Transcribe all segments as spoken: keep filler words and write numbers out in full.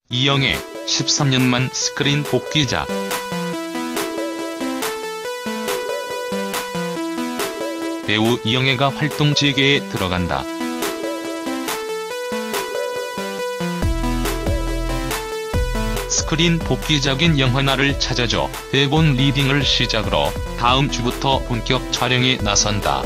이영애, 십삼 년 만 스크린 복귀작. 배우 이영애가 활동 재개에 들어간다. 스크린 복귀작인 영화나를 찾아줘 대본 리딩을 시작으로 다음 주부터 본격 촬영에 나선다.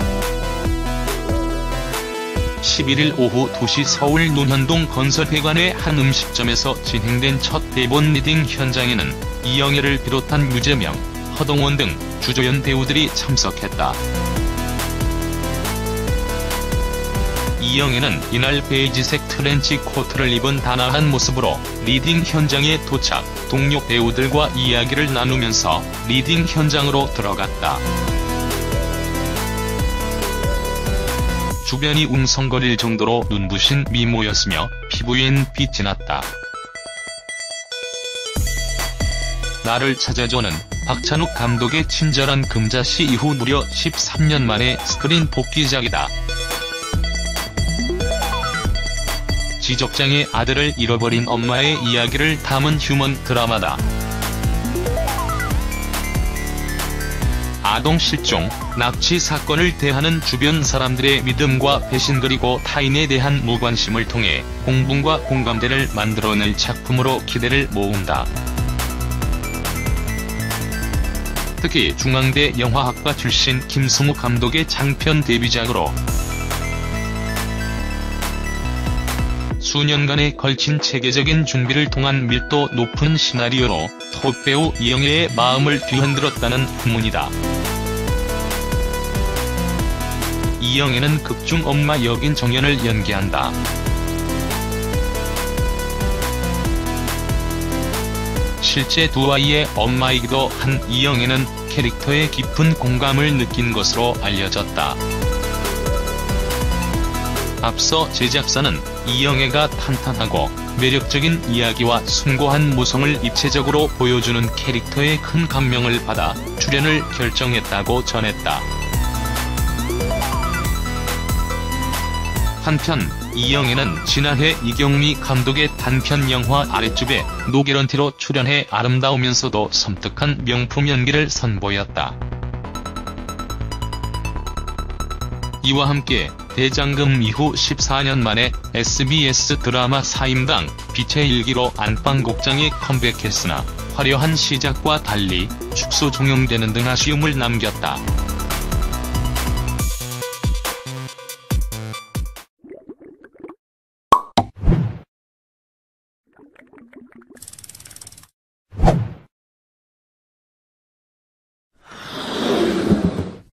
십일일 오후 두 시 서울 논현동 건설회관의 한 음식점에서 진행된 첫 대본 리딩 현장에는 이영애를 비롯한 유재명, 허동원 등 주조연 배우들이 참석했다. 이영애는 이날 베이지색 트렌치 코트를 입은 단아한 모습으로 리딩 현장에 도착, 동료 배우들과 이야기를 나누면서 리딩 현장으로 들어갔다. 주변이 웅성거릴 정도로 눈부신 미모였으며 피부엔 빛이 났다. 나를 찾아줘는 박찬욱 감독의 친절한 금자씨 이후 무려 십삼 년 만에 스크린 복귀작이다. 지적장애 아들을 잃어버린 엄마의 이야기를 담은 휴먼 드라마다. 아동 실종, 납치 사건을 대하는 주변 사람들의 믿음과 배신 그리고 타인에 대한 무관심을 통해 공분과 공감대를 만들어낼 작품으로 기대를 모은다. 특히 중앙대 영화학과 출신 김승우 감독의 장편 데뷔작으로 수년간에 걸친 체계적인 준비를 통한 밀도 높은 시나리오로 톱배우 이영애의 마음을 뒤흔들었다는 후문이다. 이영애는 극중 엄마 역인 정연을 연기한다. 실제 두 아이의 엄마이기도 한 이영애는 캐릭터에 깊은 공감을 느낀 것으로 알려졌다. 앞서 제작사는 이영애가 탄탄하고 매력적인 이야기와 숭고한 모성을 입체적으로 보여주는 캐릭터에 큰 감명을 받아 출연을 결정했다고 전했다. 한편 이영애는 지난해 이경미 감독의 단편 영화 아랫집에 노개런티로 출연해 아름다우면서도 섬뜩한 명품 연기를 선보였다. 이와 함께 대장금 이후 십사 년 만에 에스비에스 드라마 사임당 빛의 일기로 안방극장에 컴백했으나 화려한 시작과 달리 축소 종영되는 등 아쉬움을 남겼다.